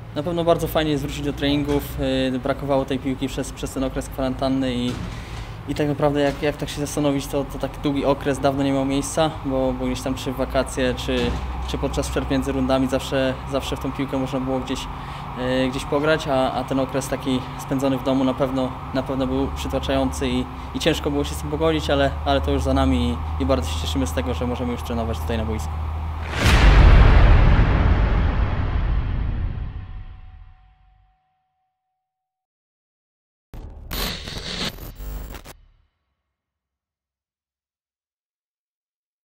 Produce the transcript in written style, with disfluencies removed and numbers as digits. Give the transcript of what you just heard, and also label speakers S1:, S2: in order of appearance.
S1: Na pewno bardzo fajnie jest wrócić do treningów. Brakowało tej piłki przez ten okres kwarantanny i tak naprawdę jak tak się zastanowić, to tak długi okres dawno nie miał miejsca, bo gdzieś tam czy w wakacje, czy podczas przerw między rundami zawsze w tą piłkę można było gdzieś pograć, a ten okres taki spędzony w domu na pewno był przytłaczający i ciężko było się z tym pogodzić, ale to już za nami i bardzo się cieszymy z tego, że możemy już trenować tutaj na boisku.